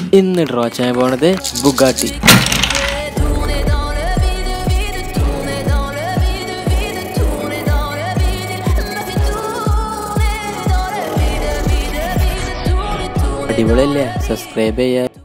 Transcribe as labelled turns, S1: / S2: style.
S1: ഇന്ന് ഡ്രോ ചെയ്യാൻ പോണത് ബുഗാട്ടി. അടിപൊളിയല്ലേ? സബ്സ്ക്രൈബ് ചെയ്യാ.